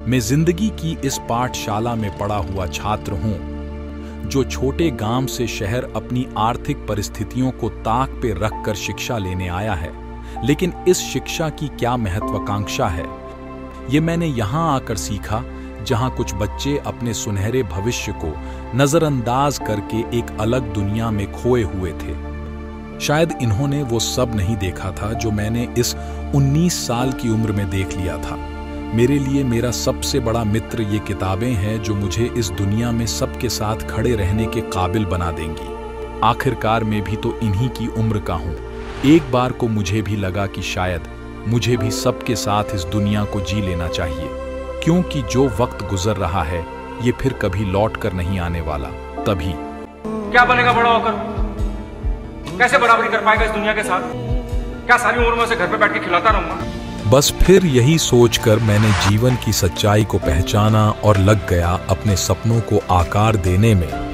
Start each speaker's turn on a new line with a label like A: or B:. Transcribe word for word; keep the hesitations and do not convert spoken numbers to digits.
A: मैं जिंदगी की इस पाठशाला में पढ़ा हुआ छात्र हूं, जो छोटे गांव से शहर अपनी आर्थिक परिस्थितियों को ताक पे रखकर शिक्षा लेने आया है। लेकिन इस शिक्षा की क्या महत्वाकांक्षा है, ये मैंने यहां आकर सीखा, जहां कुछ बच्चे अपने सुनहरे भविष्य को नजरअंदाज करके एक अलग दुनिया में खोए हुए थे। शायद इन्होंने वो सब नहीं देखा था जो मैंने इस उन्नीस साल की उम्र में देख लिया था। मेरे लिए मेरा सबसे बड़ा मित्र ये किताबें हैं, जो मुझे इस दुनिया में सबके साथ खड़े रहने के काबिल बना देंगी। आखिरकार मैं भी तो इन्हीं की उम्र का हूँ। एक बार को मुझे भी लगा कि शायद मुझे भी सबके साथ इस दुनिया को जी लेना चाहिए, क्योंकि जो वक्त गुजर रहा है ये फिर कभी लौट कर नहीं आने वाला। तभी
B: क्या बनेगा बड़ा होकर? कैसे बराबरी कर पाएगा इस दुनिया के साथ? क्या सारी उम्र में उसे घर पे बैठ के खिलाता रहूंगा?
A: बस फिर यही सोचकर मैंने जीवन की सच्चाई को पहचाना और लग गया अपने सपनों को आकार देने में।